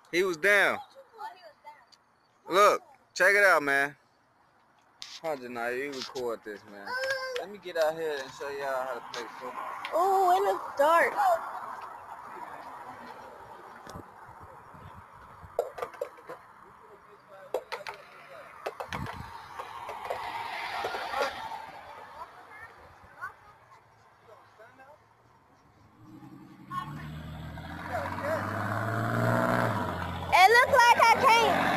He was down. Look, check it out, man. Hold on, now you record this, man. Let me get out here and show y'all how to play football. Oh, and it's dark. It looks like I can't.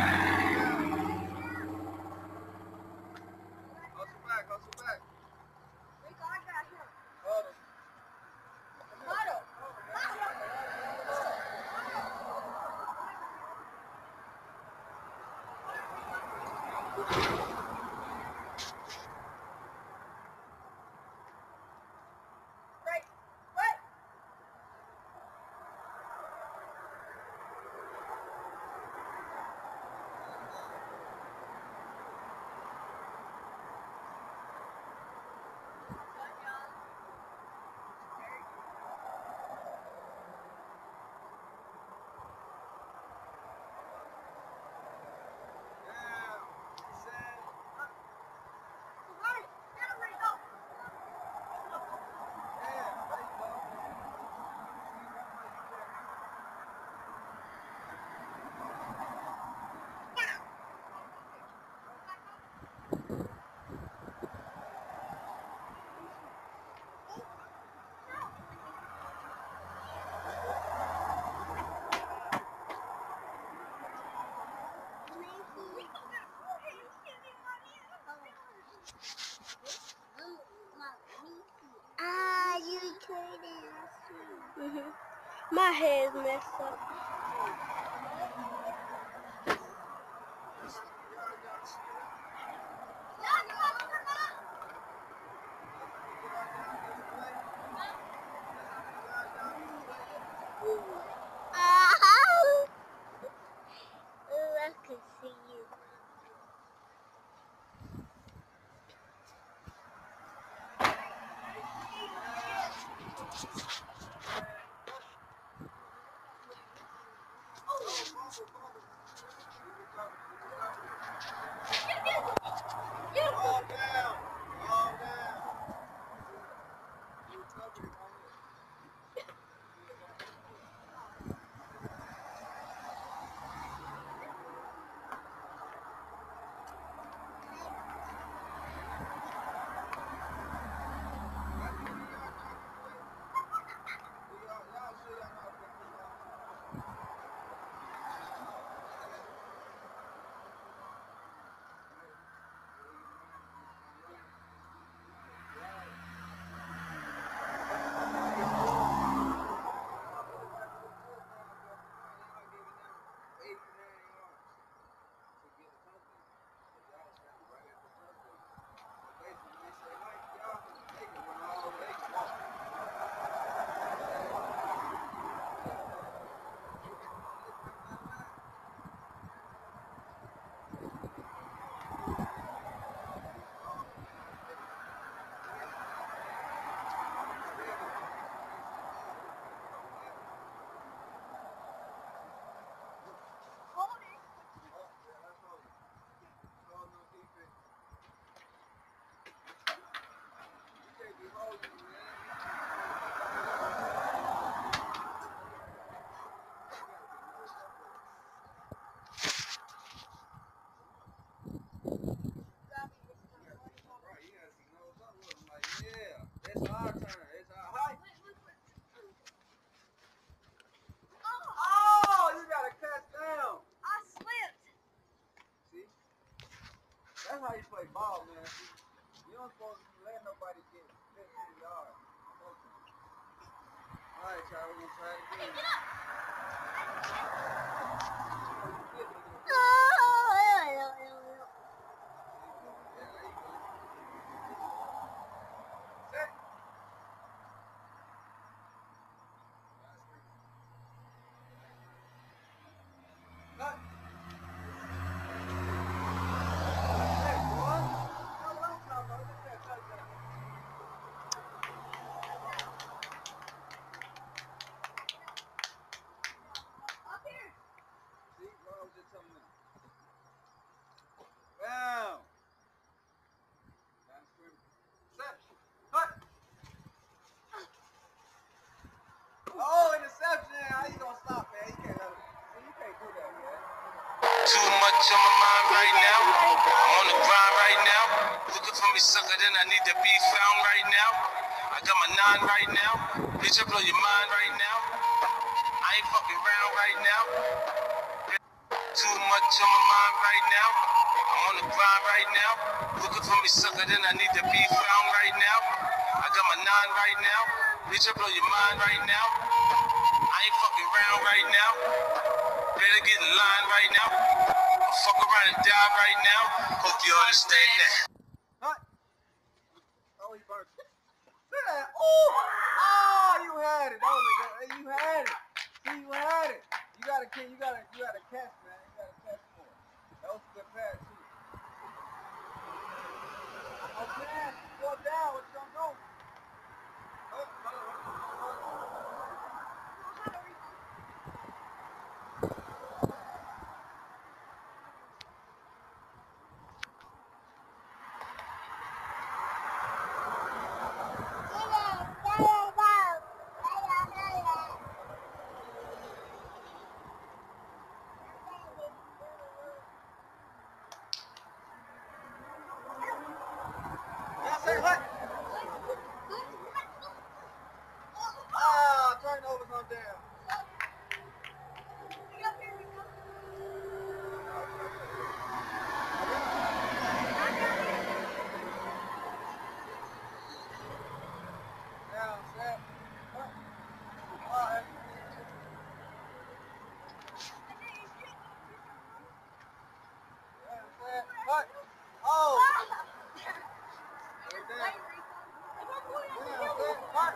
Hustle back. Rico, I got him. Hold on. You couldn't. My hair's messed up. I can see you. That's how you play ball, man. You don't supposed to let nobody get 15 yards. All right, y'all, we're going to try it again. something now. Bam. Set. Cut. Oh, interception. How you gonna stop, man? You can't let him. You can't do that, man. Too much on my mind right now. I'm on the grind right now. Looking for me, sucker, then I need to be found right now. I got my 9 right now. Bitch, I blow your mind right now. I ain't fucking around right now. Too much on my mind right now. I'm on the grind right now. Looking for me, sucker, then I need to be found right now. I got my 9 right now. Bitch, I blow your mind right now. I ain't fucking around right now. Better get in line right now. I'll fuck around and die right now. Hope you understand that. Cut. Oh, he burnt. Look at that. Oh, you had it. That was a good. You had it. See, you had it. You gotta catch, man. You gotta catch more. That was a good pass too. Okay, go down. What you gonna do? Yeah, say what? Ah, turnovers on down. Down, set. All right. Down, set. Cut. Oh. Down. Down, set. Cut.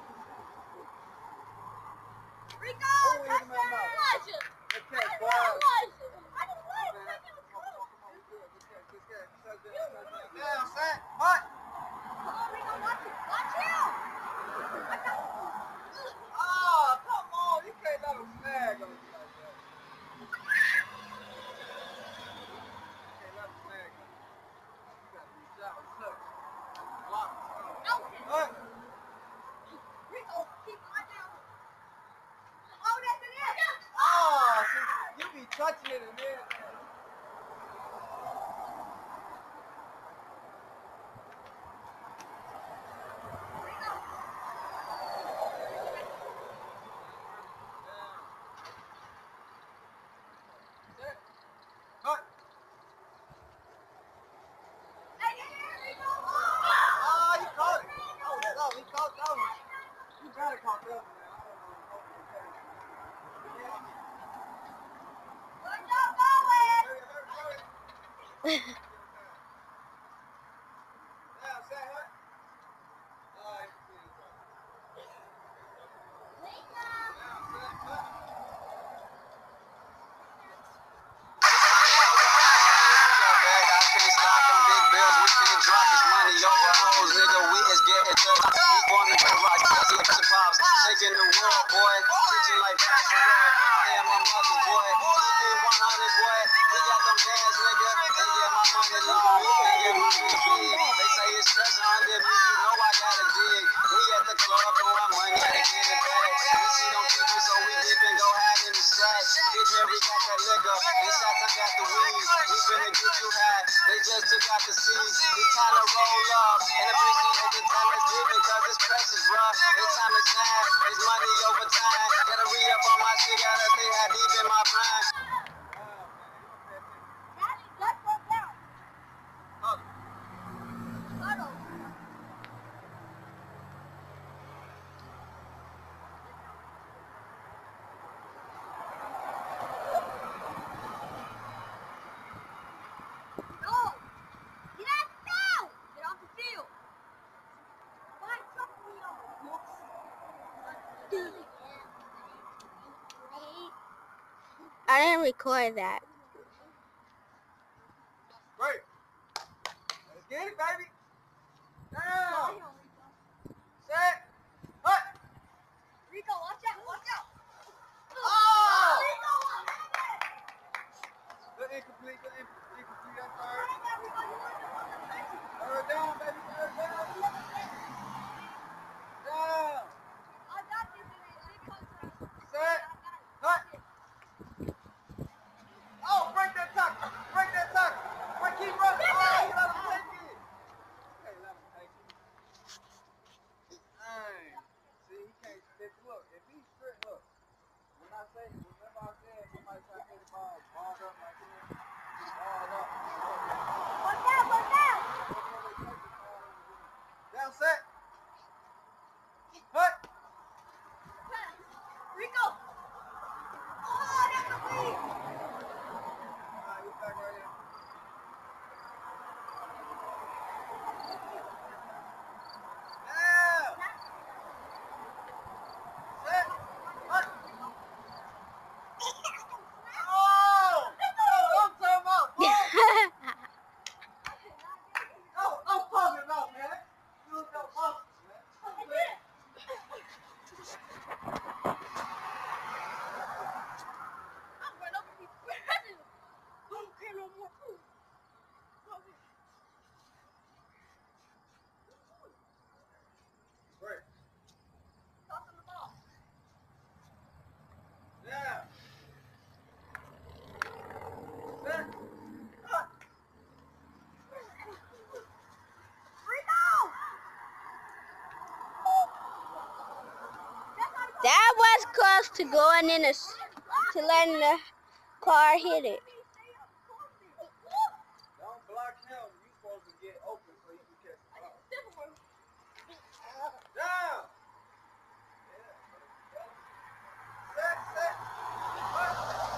Rico, Oh, he hit him in the mouth. touchdown! Good catch, boy. Down, set. Cut. Oh, come on. You can't let him snag on you like that. You can't let him snag on you. You got to reach out and touch. Block. Cut. Oh, see, you be touching it and then. Cut. Oh, he caught it. Oh, no, he caught that one. You gotta caught that one, man. I don't know. Now, say what? All right. Shaking the world, boy. Preaching like Pastor Roy. I am my mother's boy. Keep it 100, boy. We got them bands, nigga. And get my money long. And get my big. They say it's treasure under me. You know I gotta dig. We at the club throwing money to get it back. We see them people, so we dip and go hide in the sack. Big Harry got that liquor. And Shotgun got the weed. We finna get you high. They just took out the seeds. It's time to roll up and appreciate the time that's given, cause it's precious, bruh. It's time to shine. It's money over time. Gotta re-up on my shit. Gotta stay high deep in my prime. I didn't record that. Great. Let's get it, baby. Down. Set. Cut. Rico, watch out, watch out. Oh! Incomplete, that's third. Third down, baby, third down. Down. Set. Cut. Oh, break that tackle. Break that tackle. Wait, keep running. Oh, you let him take it. Okay, let him take it. Dang. See, he can't stick. Look, if he's strict, look. Whenever I said somebody try to hit the ball, balled up like this, balled up. One down. Down, set. Cut. Rico. Oh, that's a lead. Alright, we back right here. Down. Set. Cut. Oh! I'm talking about. I'm talking about, man. You look at monsters, man. Break. Yeah. Set. Cut. That was close to going in to letting the car hit it. Don't block him. You supposed to get open so you can catch the ball. Down. Set. Cut.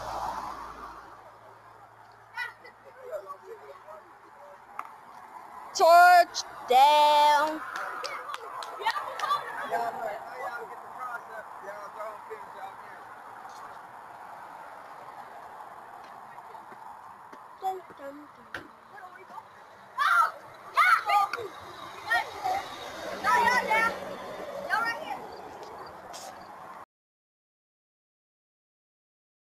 Touchdown. Y'all right. Now y'all get the concept. Y'all go and finish y'all game. Dun, dun, dun.